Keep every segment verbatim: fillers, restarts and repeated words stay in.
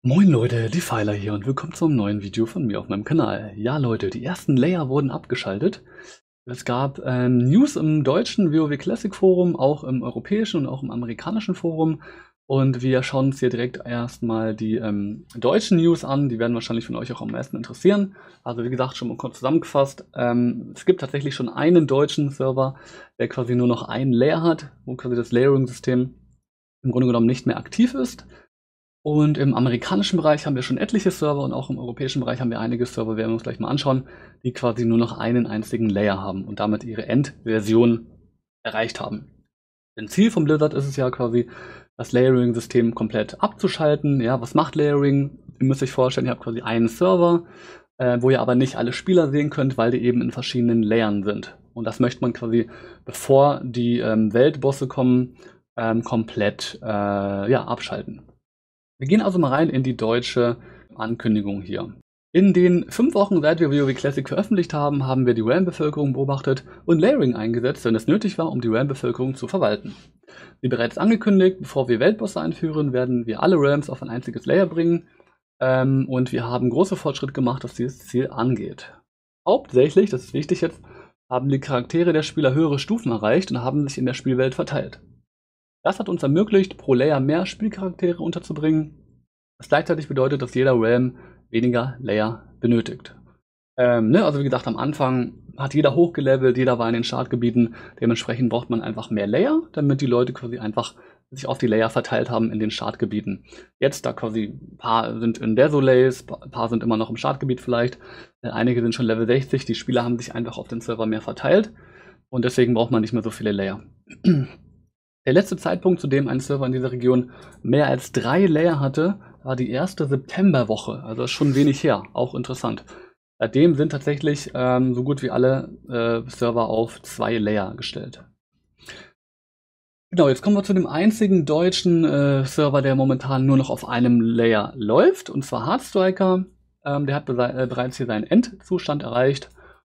Moin Leute, Defiler hier und willkommen zum neuen Video von mir auf meinem Kanal. Ja Leute, die ersten Layer wurden abgeschaltet. Es gab ähm, News im deutschen WoW Classic Forum, auch im europäischen und auch im amerikanischen Forum. Und wir schauen uns hier direkt erstmal die ähm, deutschen News an. Die werden wahrscheinlich von euch auch am meisten interessieren. Also wie gesagt, schon mal kurz zusammengefasst. Ähm, es gibt tatsächlich schon einen deutschen Server, der quasi nur noch einen Layer hat, wo quasi das Layering-System im Grunde genommen nicht mehr aktiv ist. Und im amerikanischen Bereich haben wir schon etliche Server und auch im europäischen Bereich haben wir einige Server, werden wir uns gleich mal anschauen, die quasi nur noch einen einzigen Layer haben und damit ihre Endversion erreicht haben. Denn Ziel von Blizzard ist es ja quasi, das Layering-System komplett abzuschalten. Ja, was macht Layering? Ihr müsst euch vorstellen, ihr habt quasi einen Server, äh, wo ihr aber nicht alle Spieler sehen könnt, weil die eben in verschiedenen Layern sind. Und das möchte man quasi, bevor die ähm, Weltbosse kommen, ähm, komplett äh, ja, abschalten. Wir gehen also mal rein in die deutsche Ankündigung hier. In den fünf Wochen, seit wir WoW Classic veröffentlicht haben, haben wir die Realm-Bevölkerung beobachtet und Layering eingesetzt, wenn es nötig war, um die Realm-Bevölkerung zu verwalten. Wie bereits angekündigt, bevor wir Weltbosse einführen, werden wir alle Realms auf ein einziges Layer bringen ähm, und wir haben große Fortschritte gemacht, was dieses Ziel angeht. Hauptsächlich, das ist wichtig jetzt, haben die Charaktere der Spieler höhere Stufen erreicht und haben sich in der Spielwelt verteilt. Das hat uns ermöglicht, pro Layer mehr Spielcharaktere unterzubringen, was gleichzeitig bedeutet, dass jeder Realm weniger Layer benötigt. Ähm, ne? Also wie gesagt, am Anfang hat jeder hochgelevelt, jeder war in den Startgebieten, dementsprechend braucht man einfach mehr Layer, damit die Leute quasi einfach sich auf die Layer verteilt haben in den Startgebieten. Jetzt, da quasi ein paar sind in Desolays, ein paar sind immer noch im Startgebiet vielleicht, einige sind schon Level sechzig, die Spieler haben sich einfach auf den Server mehr verteilt und deswegen braucht man nicht mehr so viele Layer. Der letzte Zeitpunkt, zu dem ein Server in dieser Region mehr als drei Layer hatte, war die erste Septemberwoche. Also ist schon wenig her, auch interessant. Seitdem sind tatsächlich ähm, so gut wie alle äh, Server auf zwei Layer gestellt. Genau, jetzt kommen wir zu dem einzigen deutschen äh, Server, der momentan nur noch auf einem Layer läuft, und zwar Heartstriker. Ähm, der hat äh, bereits hier seinen Endzustand erreicht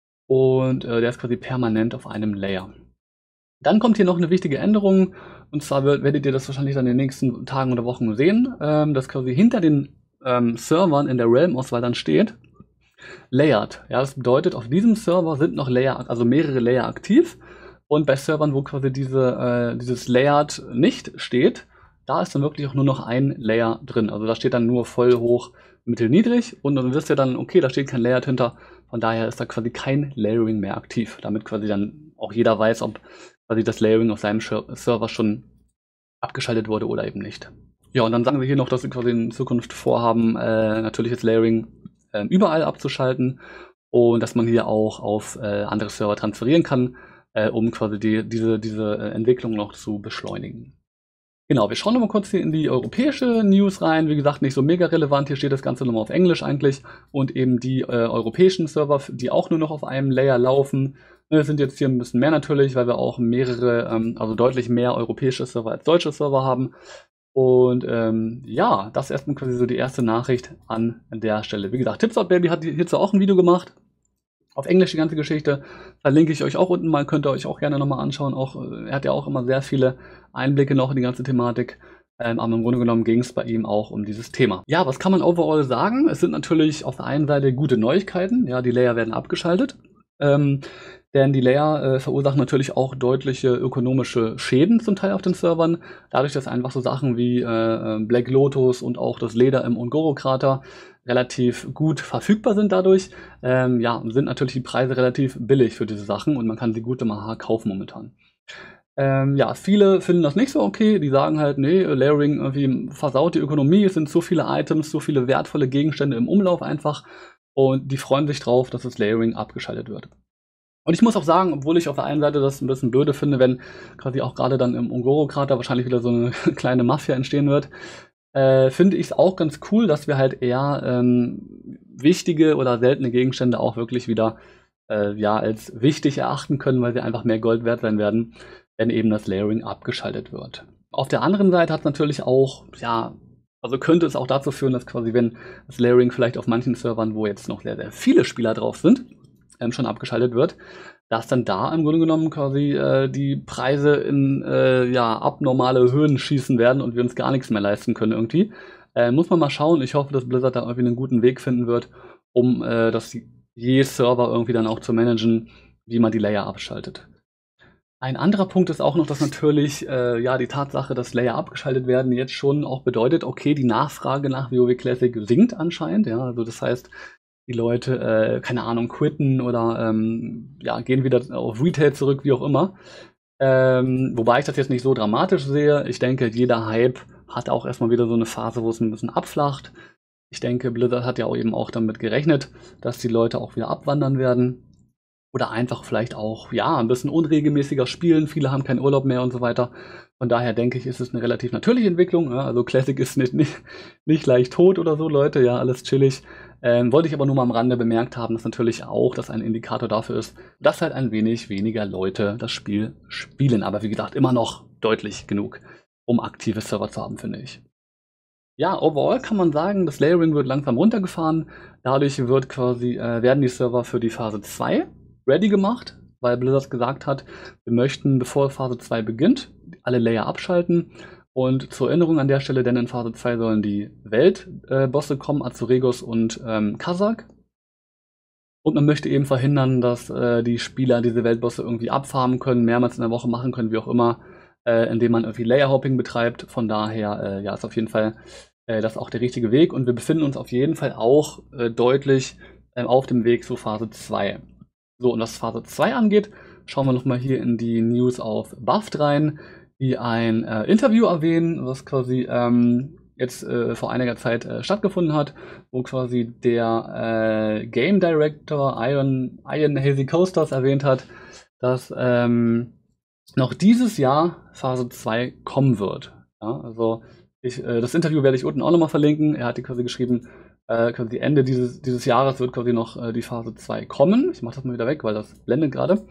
und äh, der ist quasi permanent auf einem Layer. Dann kommt hier noch eine wichtige Änderung, und zwar werdet ihr das wahrscheinlich dann in den nächsten Tagen oder Wochen sehen, ähm, dass quasi hinter den ähm, Servern in der Realm-Auswahl dann steht Layered. Ja, das bedeutet, auf diesem Server sind noch Layer, also mehrere Layer aktiv, und bei Servern, wo quasi diese, äh, dieses Layered nicht steht, da ist dann wirklich auch nur noch ein Layer drin. Also da steht dann nur voll hoch, mittel, niedrig, und dann wisst ihr dann, okay, da steht kein Layered hinter, von daher ist da quasi kein Layering mehr aktiv, damit quasi dann auch jeder weiß, ob quasi das Layering auf seinem Server schon abgeschaltet wurde oder eben nicht. Ja, und dann sagen wir hier noch, dass wir quasi in Zukunft vorhaben, äh, natürlich das Layering äh, überall abzuschalten und dass man hier auch auf äh, andere Server transferieren kann, äh, um quasi die, diese, diese äh, Entwicklung noch zu beschleunigen. Genau, wir schauen nochmal kurz hier in die europäische News rein. Wie gesagt, nicht so mega relevant. Hier steht das Ganze nochmal auf Englisch eigentlich. Und eben die äh, europäischen Server, die auch nur noch auf einem Layer laufen, ne, sind jetzt hier ein bisschen mehr natürlich, weil wir auch mehrere, ähm, also deutlich mehr europäische Server als deutsche Server haben. Und ähm, ja, das ist erstmal quasi so die erste Nachricht an der Stelle. Wie gesagt, TipsOutBaby hat hierzu auch ein Video gemacht. Auf Englisch die ganze Geschichte, verlinke ich euch auch unten mal, könnt ihr euch auch gerne nochmal anschauen. Auch, er hat ja auch immer sehr viele Einblicke noch in die ganze Thematik, ähm, aber im Grunde genommen ging es bei ihm auch um dieses Thema. Ja, was kann man overall sagen? Es sind natürlich auf der einen Seite gute Neuigkeiten, ja, die Layer werden abgeschaltet, ähm, denn die Layer äh, verursachen natürlich auch deutliche ökonomische Schäden zum Teil auf den Servern, dadurch, dass einfach so Sachen wie äh, Black Lotus und auch das Leder im Ungoro-Krater relativ gut verfügbar sind dadurch, ähm, ja, sind natürlich die Preise relativ billig für diese Sachen und man kann sie gut im A H kaufen momentan. Ähm, ja, viele finden das nicht so okay, die sagen halt, nee, Layering irgendwie versaut die Ökonomie, es sind so viele Items, so viele wertvolle Gegenstände im Umlauf einfach, und die freuen sich drauf, dass das Layering abgeschaltet wird. Und ich muss auch sagen, obwohl ich auf der einen Seite das ein bisschen blöde finde, wenn quasi auch gerade dann im Ungoro-Krater wahrscheinlich wieder so eine kleine Mafia entstehen wird, Äh, finde ich es auch ganz cool, dass wir halt eher ähm, wichtige oder seltene Gegenstände auch wirklich wieder äh, ja, als wichtig erachten können, weil sie einfach mehr Gold wert sein werden, wenn eben das Layering abgeschaltet wird. Auf der anderen Seite hat es natürlich auch, ja, also könnte es auch dazu führen, dass quasi, wenn das Layering vielleicht auf manchen Servern, wo jetzt noch sehr, sehr viele Spieler drauf sind, ähm, schon abgeschaltet wird, dass dann da im Grunde genommen quasi äh, die Preise in äh, ja, abnormale Höhen schießen werden und wir uns gar nichts mehr leisten können irgendwie. Äh, muss man mal schauen. Ich hoffe, dass Blizzard da irgendwie einen guten Weg finden wird, um äh, das je Server irgendwie dann auch zu managen, wie man die Layer abschaltet. Ein anderer Punkt ist auch noch, dass natürlich äh, ja die Tatsache, dass Layer abgeschaltet werden, jetzt schon auch bedeutet, okay, die Nachfrage nach WoW Classic sinkt anscheinend. Ja, also das heißt, die Leute, äh, keine Ahnung, quitten oder ähm, ja, gehen wieder auf Retail zurück, wie auch immer. Ähm, wobei ich das jetzt nicht so dramatisch sehe. Ich denke, jeder Hype hat auch erstmal wieder so eine Phase, wo es ein bisschen abflacht. Ich denke, Blizzard hat ja auch eben auch damit gerechnet, dass die Leute auch wieder abwandern werden. Oder einfach vielleicht auch, ja, ein bisschen unregelmäßiger spielen. Viele haben keinen Urlaub mehr und so weiter. Von daher denke ich, ist es eine relativ natürliche Entwicklung. Ja? Also Classic ist nicht, nicht, nicht gleich tot oder so, Leute. Ja, alles chillig. Ähm, wollte ich aber nur mal am Rande bemerkt haben, dass natürlich auch das ein Indikator dafür ist, dass halt ein wenig weniger Leute das Spiel spielen. Aber wie gesagt, immer noch deutlich genug, um aktive Server zu haben, finde ich. Ja, overall kann man sagen, das Layering wird langsam runtergefahren. Dadurch wird quasi, äh, werden die Server für die Phase zwei ready gemacht, weil Blizzard gesagt hat, wir möchten, bevor Phase zwei beginnt, alle Layer abschalten. Und zur Erinnerung an der Stelle, denn in Phase zwei sollen die Weltbosse äh, kommen, Azuregos und ähm, Kazakh. Und man möchte eben verhindern, dass äh, die Spieler diese Weltbosse irgendwie abfarmen können, mehrmals in der Woche machen können, wie auch immer, äh, indem man irgendwie Layerhopping betreibt. Von daher, äh, ja, ist auf jeden Fall äh, das auch der richtige Weg. Und wir befinden uns auf jeden Fall auch äh, deutlich äh, auf dem Weg zu Phase zwei. So, und was Phase zwei angeht, schauen wir nochmal hier in die News auf Buffed rein, die ein äh, Interview erwähnen, was quasi ähm, jetzt äh, vor einiger Zeit äh, stattgefunden hat, wo quasi der äh, Game Director Iron, Iron Hazy Coasters erwähnt hat, dass ähm, noch dieses Jahr Phase zwei kommen wird. Ja, also ich, äh, das Interview werde ich unten auch nochmal verlinken. Er hat quasi geschrieben, äh, quasi Ende dieses, dieses Jahres wird quasi noch äh, die Phase zwei kommen. Ich mache das mal wieder weg, weil das blendet gerade.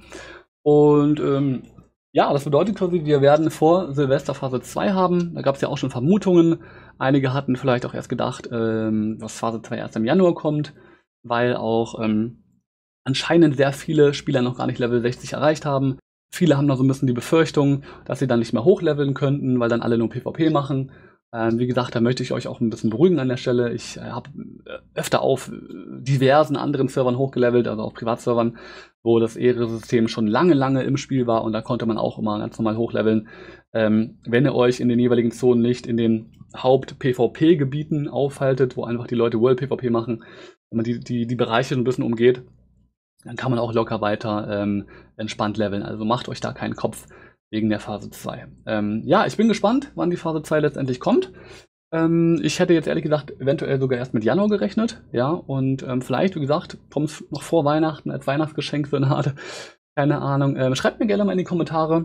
Und ähm, ja, das bedeutet quasi, wir werden vor Silvester Phase zwei haben. Da gab es ja auch schon Vermutungen. Einige hatten vielleicht auch erst gedacht, ähm, dass Phase zwei erst im Januar kommt, weil auch ähm, anscheinend sehr viele Spieler noch gar nicht Level sechzig erreicht haben. Viele haben da so ein bisschen die Befürchtung, dass sie dann nicht mehr hochleveln könnten, weil dann alle nur PvP machen. Ähm, wie gesagt, da möchte ich euch auch ein bisschen beruhigen an der Stelle. Ich äh, habe öfter auf diversen anderen Servern hochgelevelt, also auf Privatservern, wo das Ehre-System schon lange, lange im Spiel war und da konnte man auch immer ganz normal hochleveln. Ähm, wenn ihr euch in den jeweiligen Zonen nicht in den Haupt-PvP-Gebieten aufhaltet, wo einfach die Leute World-PvP machen, wenn man die, die, die Bereiche ein bisschen umgeht, dann kann man auch locker weiter ähm, entspannt leveln. Also macht euch da keinen Kopf wegen der Phase zwei. Ähm, ja, ich bin gespannt, wann die Phase zwei letztendlich kommt. Ähm, ich hätte jetzt ehrlich gesagt eventuell sogar erst mit Januar gerechnet. Ja, und ähm, vielleicht, wie gesagt, kommt es noch vor Weihnachten als Weihnachtsgeschenk für eine Art. Keine Ahnung. Ähm, schreibt mir gerne mal in die Kommentare,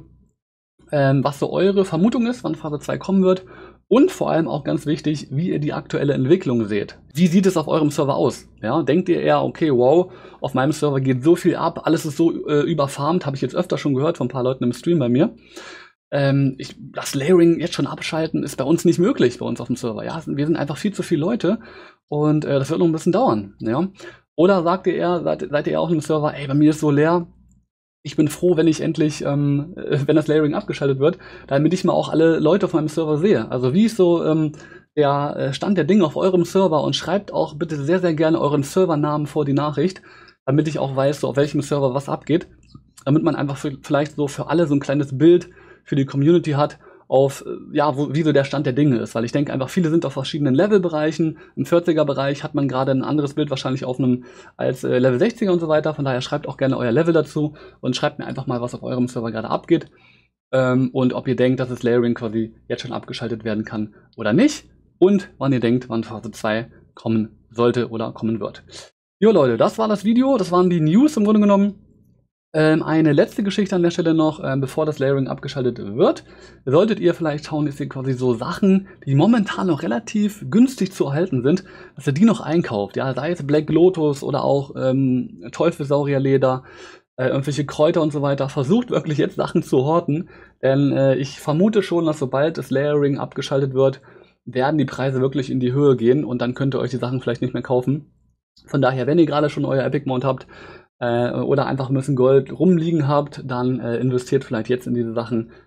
ähm, was so eure Vermutung ist, wann Phase zwei kommen wird. Und vor allem auch ganz wichtig, wie ihr die aktuelle Entwicklung seht. Wie sieht es auf eurem Server aus? Ja, denkt ihr eher, okay, wow, auf meinem Server geht so viel ab, alles ist so äh, überfarmt, habe ich jetzt öfter schon gehört von ein paar Leuten im Stream bei mir. Ähm, ich, das Layering jetzt schon abschalten ist bei uns nicht möglich, bei uns auf dem Server. Ja, wir sind einfach viel zu viele Leute und äh, das wird noch ein bisschen dauern. Ja? Oder sagt ihr eher, seid, seid ihr eher auf dem Server, ey, bei mir ist so leer, ich bin froh, wenn ich endlich, ähm, wenn das Layering abgeschaltet wird, damit ich mal auch alle Leute auf meinem Server sehe. Also wie ist so ähm, der Stand der Dinge auf eurem Server und schreibt auch bitte sehr, sehr gerne euren Servernamen vor die Nachricht, damit ich auch weiß, so auf welchem Server was abgeht, damit man einfach für, vielleicht so für alle so ein kleines Bild für die Community hat, auf, ja, wo, wie so der Stand der Dinge ist. Weil ich denke einfach, viele sind auf verschiedenen Levelbereichen. Im vierziger-Bereich hat man gerade ein anderes Bild wahrscheinlich auf einem als äh, Level sechziger und so weiter. Von daher schreibt auch gerne euer Level dazu und schreibt mir einfach mal, was auf eurem Server gerade abgeht. Ähm, und ob ihr denkt, dass das Layering quasi jetzt schon abgeschaltet werden kann oder nicht. Und wann ihr denkt, wann Phase zwei kommen sollte oder kommen wird. Jo Leute, das war das Video. Das waren die News im Grunde genommen. Ähm, eine letzte Geschichte an der Stelle noch, ähm, bevor das Layering abgeschaltet wird. Solltet ihr vielleicht schauen, dass ihr quasi so Sachen, die momentan noch relativ günstig zu erhalten sind, dass ihr die noch einkauft. Ja, sei es Black Lotus oder auch ähm, Teufelssaurierleder, äh, irgendwelche Kräuter und so weiter. Versucht wirklich jetzt Sachen zu horten, denn äh, ich vermute schon, dass sobald das Layering abgeschaltet wird, werden die Preise wirklich in die Höhe gehen und dann könnt ihr euch die Sachen vielleicht nicht mehr kaufen. Von daher, wenn ihr gerade schon euer Epic Mount habt, Äh, oder einfach ein bisschen Gold rumliegen habt, dann äh, investiert vielleicht jetzt in diese Sachen,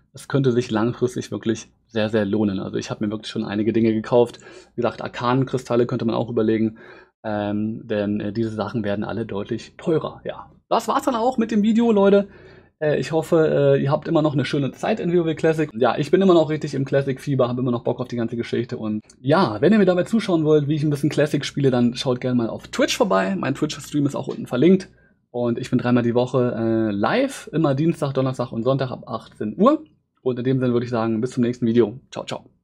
es könnte sich langfristig wirklich sehr, sehr lohnen. Also ich habe mir wirklich schon einige Dinge gekauft. Wie gesagt, Arkanenkristalle könnte man auch überlegen, ähm, denn äh, diese Sachen werden alle deutlich teurer. Ja, das war's dann auch mit dem Video, Leute. Äh, ich hoffe, äh, ihr habt immer noch eine schöne Zeit in WoW Classic. Ja, ich bin immer noch richtig im Classic-Fieber, habe immer noch Bock auf die ganze Geschichte. Und ja, wenn ihr mir dabei zuschauen wollt, wie ich ein bisschen Classic spiele, dann schaut gerne mal auf Twitch vorbei. Mein Twitch-Stream ist auch unten verlinkt. Und ich bin dreimal die Woche äh, live, immer Dienstag, Donnerstag und Sonntag ab achtzehn Uhr. Und in dem Sinne würde ich sagen, bis zum nächsten Video. Ciao, ciao.